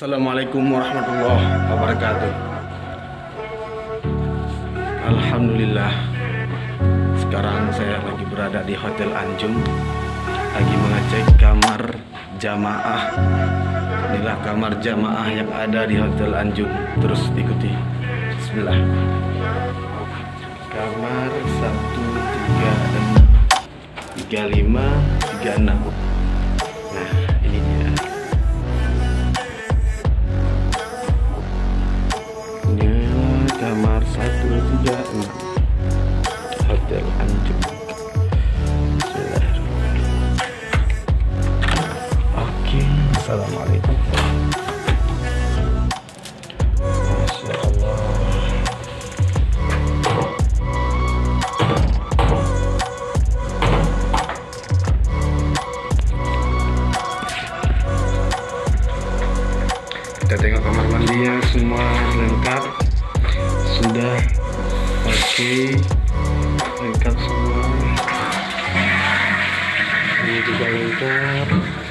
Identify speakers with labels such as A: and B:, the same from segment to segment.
A: Assalamualaikum warahmatullahi wabarakatuh. Alhamdulillah, sekarang saya lagi berada di Hotel Anjum, lagi mengecek kamar jamaah. Inilah kamar jamaah yang ada di Hotel Anjum. Terus ikuti. Bismillah. Kamar 136, 35, 36. Nah, ini dia. Kamar 136 Hotel Anjum. Oke, assalamualaikum. Masya Allah. Kita tengok kamar mandinya, semua lengkap. Sudah oke, lengkap semua. Ini juga lengkap.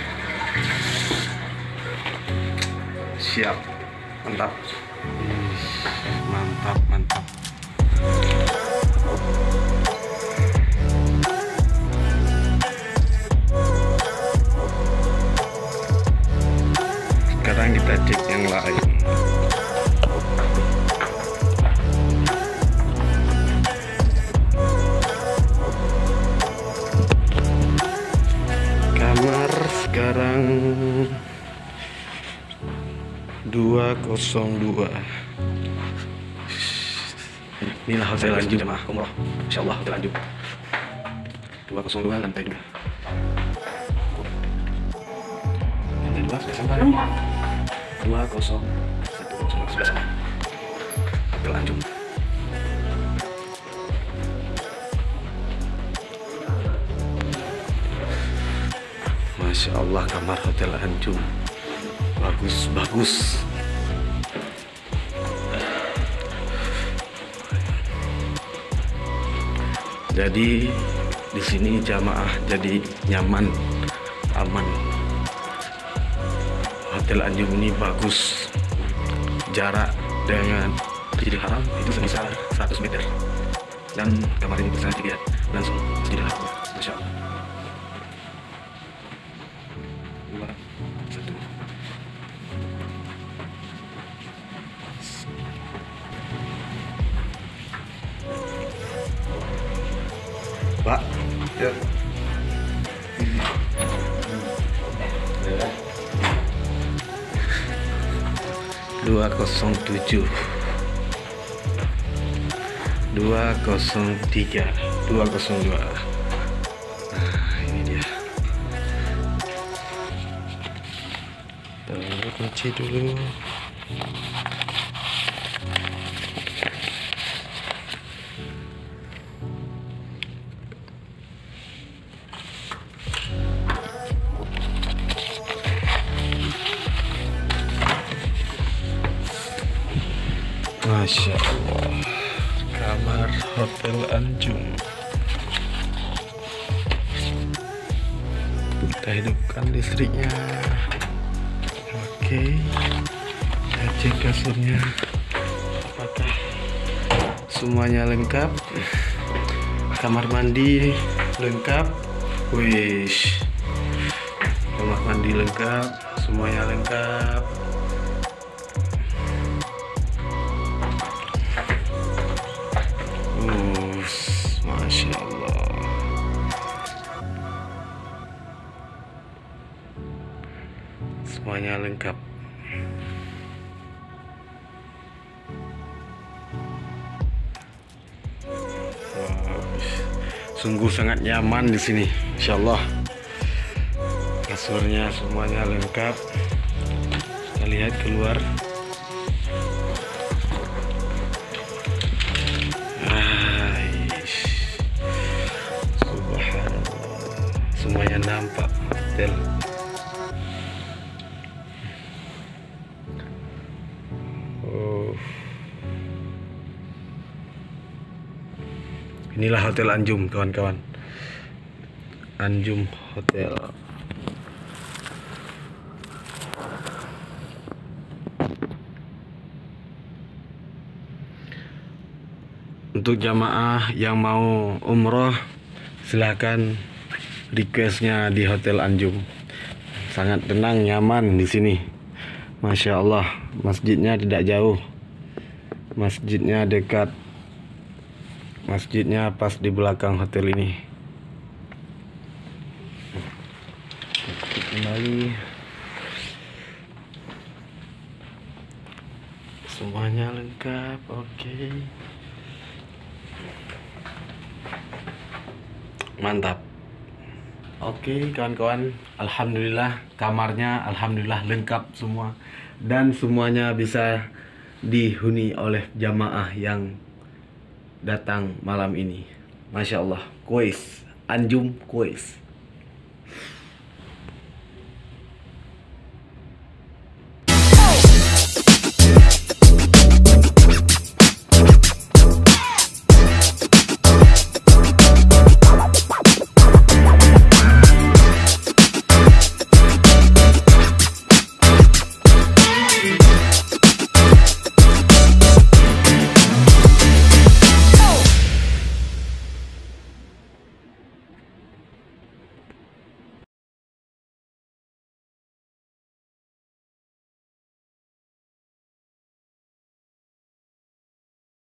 A: Siap, mantap. Mantap, mantap. Sekarang kita cek yang lain. Sekarang 202. Inilah Hotel Anjum jemaah umroh. Insyaallah Hotel Anjum 202 lantai 2. Lantai 2 sudah sampai. 201 sudah sampai. Hotel Anjum. Masya Allah, kamar Hotel Anjum bagus. Jadi di sini jamaah jadi nyaman, aman. Hotel Anjum ini bagus. Jarak dengan Masjidil Haram itu sebesar 100 meter. Dan kamar ini bisa dilihat langsung Masjidil Haram. Masya Allah. 2, 1. Pak, ya. 207, 203, 202. Nah, ini dia. Kita kunci dulu. Masya Allah, kamar Hotel Anjum. Kita hidupkan listriknya. Oke, kita cek kasurnya apakah semuanya lengkap. Kamar mandi lengkap. Wish, kamar mandi lengkap, semuanya lengkap. Masya Allah. Semuanya lengkap. Sungguh sangat nyaman di sini, Insya Allah. Kasurnya semuanya lengkap. Kita lihat keluar. Semuanya nampak hotel. Inilah Hotel Anjum, kawan-kawan. Anjum Hotel. Untuk jamaah yang mau umroh, silahkan requestnya di Hotel Anjum. Sangat tenang, nyaman di sini. Masya Allah, masjidnya tidak jauh, masjidnya dekat, masjidnya pas di belakang hotel ini. Kembali, semuanya lengkap, oke. Mantap. Oke kawan-kawan, alhamdulillah kamarnya alhamdulillah lengkap semua, dan semuanya bisa dihuni oleh jamaah yang datang malam ini. Masya Allah, Kuwais, Anjum Kuwais.